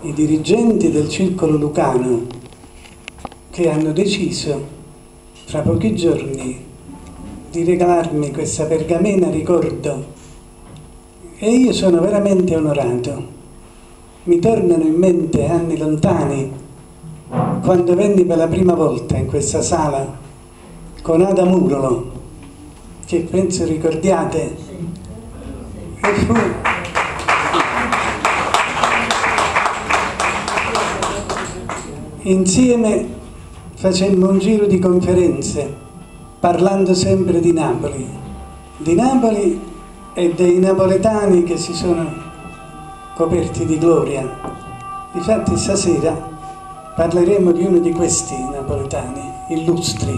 i dirigenti del Circolo Lucano, che hanno deciso fra pochi giorni di regalarmi questa pergamena ricordo, e io sono veramente onorato. Mi tornano in mente anni lontani, quando venni per la prima volta in questa sala con Ada Murolo, che penso ricordiate, e fu insieme facemmo un giro di conferenze parlando sempre di Napoli e dei napoletani che si sono coperti di gloria. Difatti stasera parleremo di uno di questi napoletani illustri.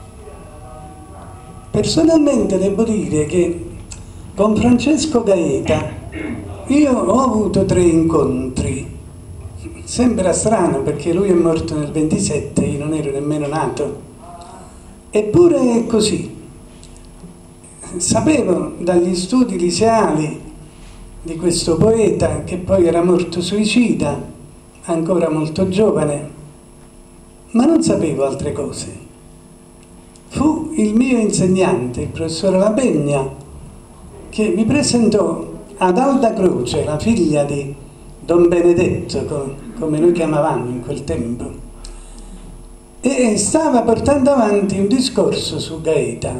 Personalmente devo dire che con Francesco Gaeta io ho avuto 3 incontri. Sembra strano perché lui è morto nel 27, io non ero nemmeno nato. Eppure è così. Sapevo dagli studi liceali di questo poeta, che poi era morto suicida, ancora molto giovane, ma non sapevo altre cose. Fu il mio insegnante, il professore Labegna, che mi presentò ad Alda Croce, la figlia di Don Benedetto, come noi chiamavamo in quel tempo, e stava portando avanti un discorso su Gaeta.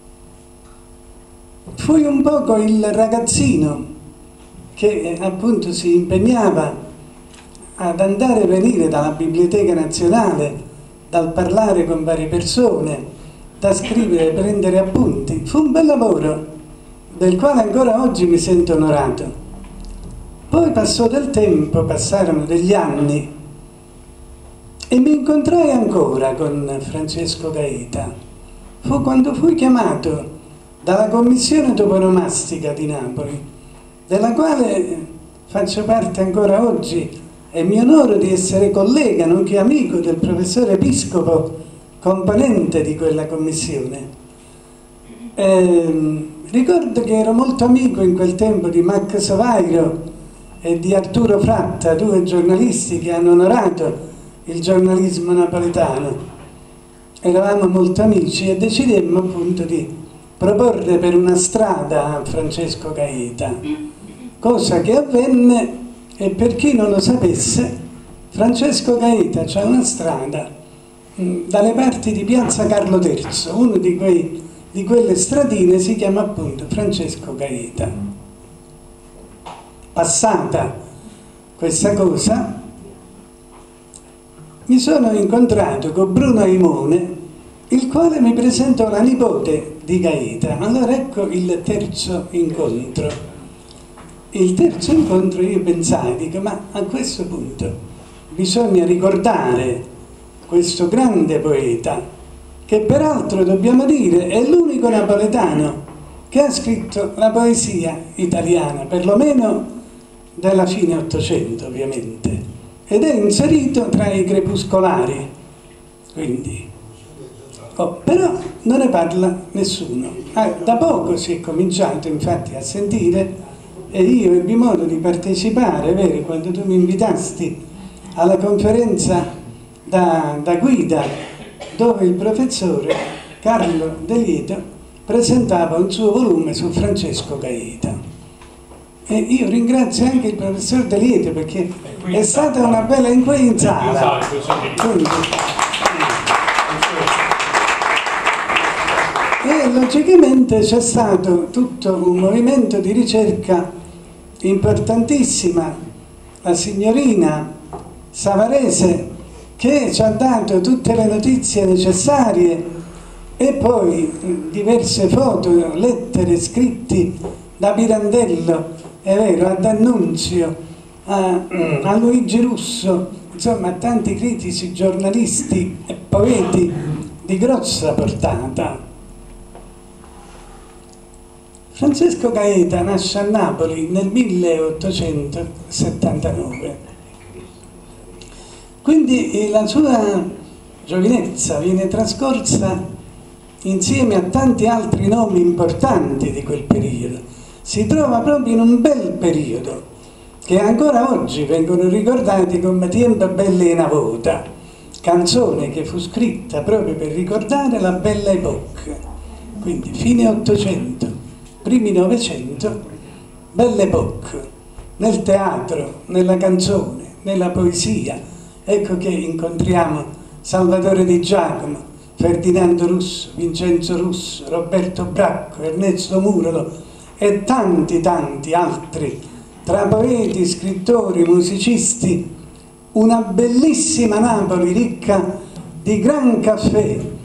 Fui un poco il ragazzino che appunto si impegnava ad andare e venire dalla Biblioteca Nazionale, dal parlare con varie persone, da scrivere, prendere appunti. Fu un bel lavoro del quale ancora oggi mi sento onorato. Poi passò del tempo, passarono degli anni e mi incontrai ancora con Francesco Gaeta. Fu quando fui chiamato dalla commissione toponomastica di Napoli, della quale faccio parte ancora oggi, e mi onoro di essere collega, nonché amico del professore Episcopo, componente di quella commissione. Ricordo che ero molto amico in quel tempo di Max Vairo e di Arturo Fratta, 2 giornalisti che hanno onorato il giornalismo napoletano. Eravamo molto amici e decidemmo appunto di proporre per una strada a Francesco Gaeta, cosa che avvenne. E per chi non lo sapesse, Francesco Gaeta c'ha una strada dalle parti di Piazza Carlo III, uno di quelle stradine si chiama appunto Francesco Gaeta. Passata questa cosa, mi sono incontrato con Bruno Aimone, il quale mi presentò la nipote di Gaeta. Allora ecco il terzo incontro. Il terzo incontro io pensai, dico, ma a questo punto bisogna ricordare questo grande poeta, che peraltro dobbiamo dire è l'unico napoletano che ha scritto la poesia italiana, perlomeno della fine Ottocento ovviamente, ed è inserito tra i crepuscolari, quindi. Però non ne parla nessuno. Da poco si è cominciato infatti a sentire, e io ebbi modo di partecipare, vero, quando tu mi invitasti alla conferenza da guida, dove il professore Carlo De Lieto presentava un suo volume su Francesco Gaeta. E io ringrazio anche il professor De Lieto perché è stata una bella incoinzala. E logicamente c'è stato tutto un movimento di ricerca importantissima, la signorina Savarese, che ci ha dato tutte le notizie necessarie, e poi diverse foto, lettere, scritti da Pirandello, è vero, a D'Annunzio, a Luigi Russo, insomma a tanti critici, giornalisti e poeti di grossa portata. Francesco Gaeta nasce a Napoli nel 1879, quindi la sua giovinezza viene trascorsa insieme a tanti altri nomi importanti di quel periodo. Si trova proprio in un bel periodo che ancora oggi vengono ricordati come Tiempo belli una volta, canzone che fu scritta proprio per ricordare la Belle Époque, quindi fine 800, primi 900, Belle Époque, nel teatro, nella canzone, nella poesia. Ecco che incontriamo Salvatore Di Giacomo, Ferdinando Russo, Vincenzo Russo, Roberto Bracco, Ernesto Murolo e tanti altri, tra poeti, scrittori, musicisti, una bellissima Napoli ricca di gran caffè,